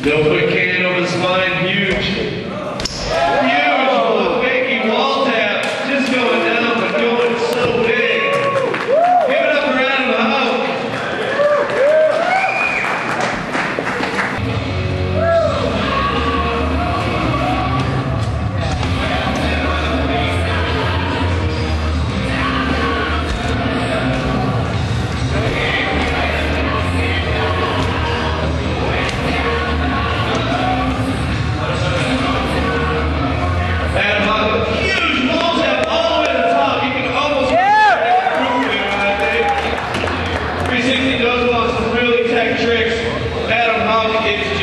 They'll put Can over the spine, huge. Huge, fakey wall tap, just going down, but going so big. Give it up for Adam Houck. He does want some really tech tricks. Adam Houck is